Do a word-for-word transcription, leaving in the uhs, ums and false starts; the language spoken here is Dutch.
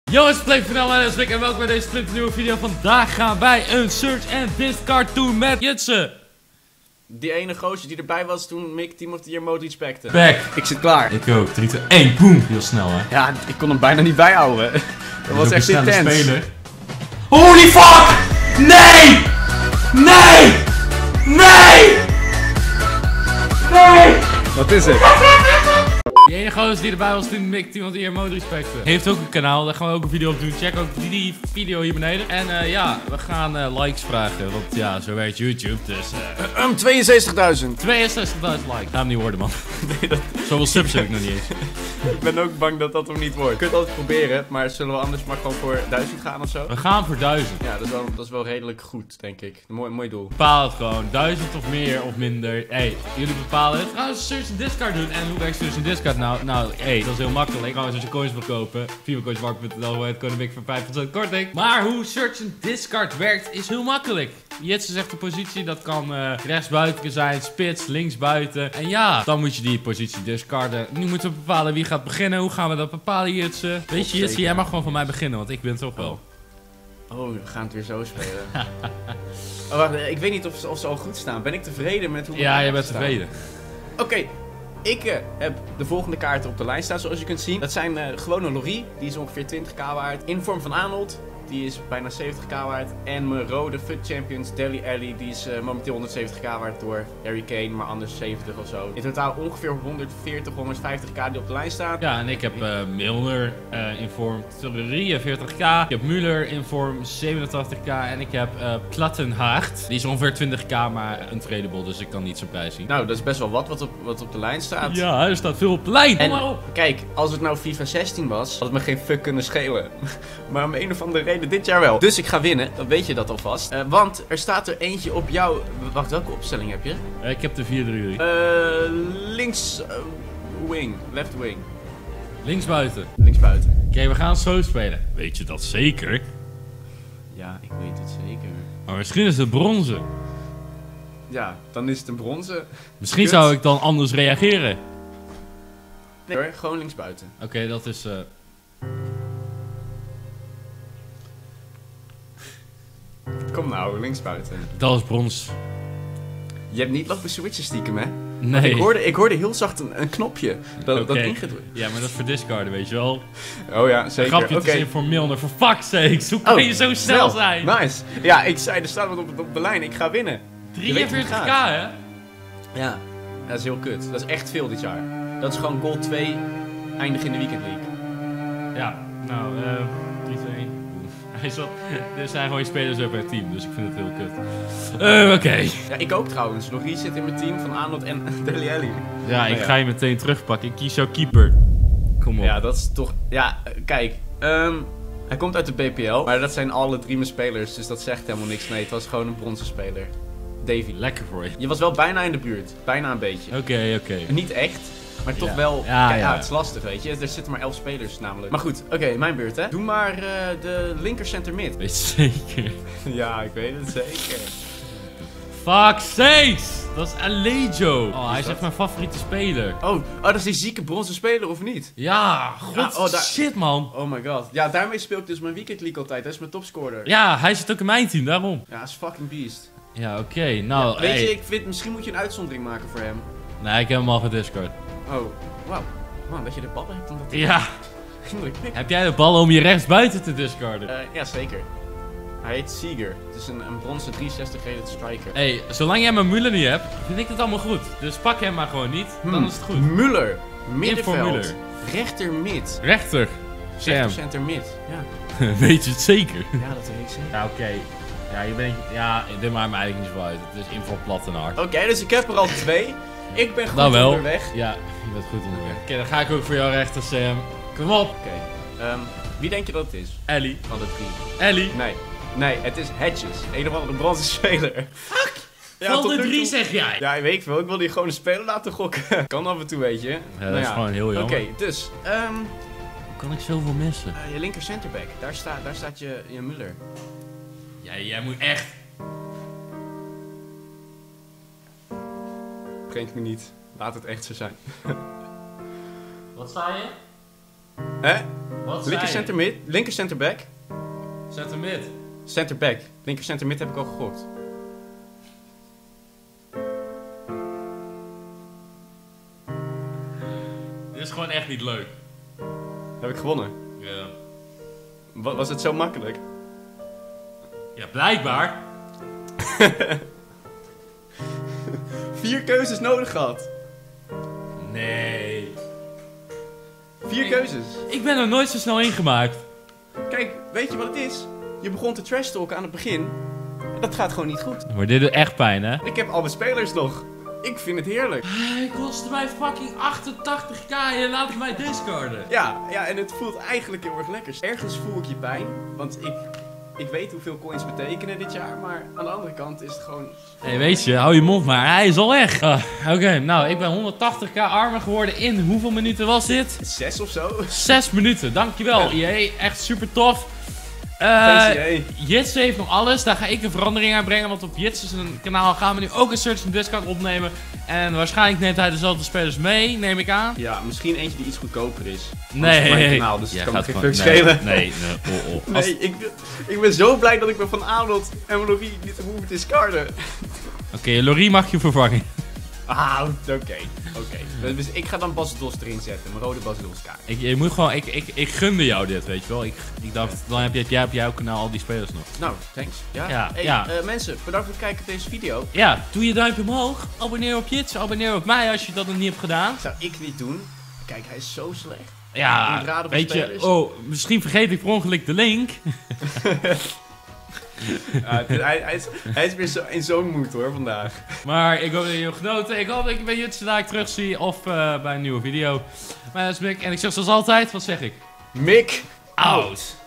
Jongens, Play van mijn naam is Rick en welkom bij deze splinternieuwe video. Vandaag gaan wij een search and discard doen met Jitse. Die ene gozer die erbij was toen Mick Team of the Year Mode respecte. Back. Ik zit klaar. Ik ook. drie, twee, één, boom. Heel snel, hè? Ja, ik kon hem bijna niet bijhouden. Dat, dat was echt intens. Speler. Holy fuck! Nee! Nee! Nee! Nee! Wat is het? Die ene gozer die erbij was toen Mick Team of the Year Mode respecte. Heeft ook een kanaal, daar gaan we ook een video op doen. Check ook die, die video hier beneden. En uh, ja, we gaan uh, likes vragen. Want ja, zo werkt YouTube. Dus uh, um, tweeënzestigduizend. tweeënzestigduizend likes. Ga hem niet worden, man. Nee, dat... Zoveel subs heb ik nog niet eens. Ik ben ook bang dat dat hem niet wordt. Je kunt het altijd proberen, maar zullen we anders maar gewoon voor duizend gaan of zo? We gaan voor duizend. Ja, dat is wel, dat is wel redelijk goed, denk ik. Een mooi, mooi doel. Bepaal het gewoon. duizend of meer of minder. Hey, jullie bepalen het. We gaan een search and discard doen. En hoe werkt search and discard nou? Nou, hey, dat is heel makkelijk. Als je coins wil kopen, vivacoinsmarkt punt n l, het code Mick voor vijf procent korting. Maar hoe search and discard werkt is heel makkelijk. Jitse zegt de positie, dat kan uh, rechtsbuiten zijn, spits, linksbuiten. En ja, dan moet je die positie discarden. Nu moeten we bepalen wie gaat beginnen. Hoe gaan we dat bepalen, Jitse? Weet je, Jitse, jij mag gewoon van mij beginnen, want ik ben toch wel. Oh, we gaan het weer zo spelen. Oh, wacht, ik weet niet of ze, of ze al goed staan. Ben ik tevreden met hoe we Ja, je bent staan? tevreden. Oké. Okay. Ik uh, heb de volgende kaarten op de lijn staan, zoals je kunt zien. Dat zijn uh, gewone Lorie, die is ongeveer twintig k waard. In vorm van Arnold, die is bijna zeventig k waard. En mijn rode F U T Champions, Dele Alli, die is uh, momenteel honderdzeventig k waard door Harry Kane, maar anders zeventig of zo. In totaal ongeveer honderdveertig, honderdvijftig k die op de lijn staan. Ja, en ik heb uh, Milner uh, in vorm drieënveertig k. Ik heb Müller in vorm zevenentachtig k. En ik heb uh, Plattenhardt. Die is ongeveer twintig k, maar untradable, dus ik kan niet zijn prijs zien. Nou, dat is best wel wat wat op, wat op de lijn staat. Ja, er staat veel op de lijn. En oh, kijk, als het nou FIFA zestien was, had het me geen fuck kunnen schelen. Maar om een of andere reden dit jaar wel. Dus ik ga winnen, dan weet je dat alvast. Uh, want er staat er eentje op jou. Wacht, welke opstelling heb je? Uh, ik heb de vier drie drie. Uh, links uh, wing, left wing. Linksbuiten. Linksbuiten. Oké, okay, we gaan zo spelen. Weet je dat zeker? Ja, ik weet het zeker. Maar misschien is het bronzen. Ja, dan is het een bronzen. Misschien Kut. Zou ik dan anders reageren. Nee hoor, gewoon linksbuiten. Oké, okay, dat is... Uh... Kom nou, linksbuiten. Dat is brons. Je hebt niet lopen switchen stiekem, hè? Nee. Ik hoorde, ik hoorde heel zacht een, een knopje dat, okay. dat ingedrukt. Ja, maar dat is voor discarden, weet je wel. Oh ja, zeker. Grapje, het okay. is voor Milner, voor fuck's sakes. Hoe kan oh, je zo snel snel zijn? Nice. Ja, ik zei, er staat wat op, op de lijn. Ik ga winnen. drieënveertig k, hè? Ja, dat is heel kut. Dat is echt veel dit jaar. Dat is gewoon goal twee, eindig in de Weekend League. Ja, nou, eh... Uh, drie twee. Hij zat, er zijn gewoon spelers op het team, dus ik vind het heel kut. Uh, Oké. Okay. Ja, ik ook trouwens. Logie zit in mijn team van Arnold en Dele Alli. Ja, ik nou, ga ja. je meteen terugpakken. Ik kies jouw keeper. Kom op. Ja, dat is toch... Ja, kijk. Um, hij komt uit de B P L, maar dat zijn alle drie mijn spelers, dus dat zegt helemaal niks. Nee, het was gewoon een bronzen speler. Davy. Lekker voor je. Je was wel bijna in de buurt. Bijna een beetje. Oké, okay, oké. Okay. Niet echt. Maar toch ja. wel, ja, kijk, ja. ja, het is lastig, weet je. Er zitten maar elf spelers namelijk. Maar goed, oké, okay, mijn beurt, hè. Doe maar uh, de linker center mid. Weet je zeker? Ja, ik weet het zeker. Fuck sakes! Dat is Alejo. Oh, hij is, is echt mijn favoriete speler. Oh, oh, dat is die zieke bronzen speler, of niet? Ja, god, ja, oh, daar... shit, man. Oh my god. Ja, daarmee speel ik dus mijn Weekend League altijd. Hij is mijn topscorer. Ja, hij zit ook in mijn team, daarom. Ja, hij is fucking beast. Ja, oké, okay, nou, ja, weet hey. je, ik vind, misschien moet je een uitzondering maken voor hem. Nee, ik heb hem al gediscard. Oh, wauw. Man, dat je de ballen hebt omdat hij... Ja. Heb jij de ballen om je rechtsbuiten te discarden? Uh, ja, zeker. Hij heet Seager. Het is een, een bronzen driehonderdzestig rated striker. Hé, hey, zolang jij mijn Müller niet hebt, vind ik het allemaal goed. Dus pak hem maar gewoon niet, hmm. dan is het goed. Müller. Middenveld. Rechter mid. Rechter. Rechter center mid. Ja. Weet je het zeker? Ja, dat weet ik zeker. Ja, oké. Okay. Ja, je bent... Ja, dit maakt me eigenlijk niet zo uit. Het is info plat en hard. Oké, okay, dus ik heb er al twee. Ik ben goed nou wel. onderweg. Ja, je bent goed onderweg. Oké, okay, dan ga ik ook voor jou rechter, Sam. Kom op. Oké. Okay. Um, wie denk je dat het is? Ellie. Van de drie. Ellie. Nee. Nee, het is Hedges. Een of andere bronzen speler. Fuck! Ja, van de drie zeg jij. Ja, weet ik wel. Ik wil die gewoon een speler laten gokken. Kan af en toe, weet je. Ja, nou dat is ja. gewoon heel jammer. Oké, okay, dus... Um, Hoe kan ik zoveel missen? Uh, je linker centerback. Daar, sta, daar staat je, je Müller. Ja, jij moet echt... Prank me niet. Laat het echt zo zijn. Wat sta je? Hè? Wat Linker zei center mid, linker center back. je? Zet hem mid. Center back. Linker center mid heb ik al gegokt. Dit is gewoon echt niet leuk. Heb ik gewonnen. Ja. Wa- was het zo makkelijk? Ja, blijkbaar. Vier keuzes nodig gehad. Nee. Vier Ik- keuzes. Ik ben er nooit zo snel ingemaakt. Kijk, weet je wat het is? Je begon te trash talken aan het begin. En dat gaat gewoon niet goed. Maar dit doet echt pijn, hè? Ik heb al mijn spelers nog. Ik vind het heerlijk. Hij kostte mij fucking achtentachtig k en je laat mij discarden. Ja, ja, en het voelt eigenlijk heel erg lekker. Ergens voel ik je pijn, want ik, ik weet hoeveel coins betekenen dit jaar. Maar aan de andere kant is het gewoon... Hé, hey, weet je, hou je mond maar. Hij is al weg. Ah, Oké, nou, ik ben honderdtachtig k armer geworden in hoeveel minuten was dit? Zes of zo? Zes minuten, dankjewel. Jee, echt super tof. Thanks, Eh jee. Jitse heeft nog alles, daar ga ik een verandering aan brengen, want op Jitse kanaal gaan we nu ook een Search and Discard opnemen. En waarschijnlijk neemt hij dezelfde spelers mee, neem ik aan. Ja, misschien eentje die iets goedkoper is. Nee, Anders op mijn kanaal, dus Jij het kan me gaat geen gewoon- fuck nee, schelen. Nee, nee, oh, oh. Als- Nee, ik, ik ben zo blij dat ik me van Arnold en Lorie niet te hoeven discarden. Oké, Lorie mag je vervangen. Ah, oké. Oké. Dus ik ga dan Bas Dos erin zetten, mijn rode Bas Dos kaart. Ik, je moet gewoon, ik, ik, ik gunde jou dit, weet je wel. Ik, ik dacht, dan heb je, jij op jouw kanaal al die spelers nog. Nou, thanks. Ja, Ja, hey, ja. eh, mensen, bedankt voor het kijken naar deze video. Ja, doe je duimpje omhoog. Abonneer op Jits, abonneer op mij als je dat nog niet hebt gedaan. Zou ik niet doen. Kijk, hij is zo slecht. Ja, Moet raden van weet je, spelers. oh, misschien vergeet ik per ongeluk de link. Ja, het- hij, hij, is, hij is weer zo, in zo'n moed hoor, vandaag. Maar ik hoop dat je hebt genoten. Ik hoop dat ik bij Jits vandaag terugzie of uh, bij een nieuwe video. Mijn naam is Mick en ik zeg zoals altijd, wat zeg ik? Mick, Out.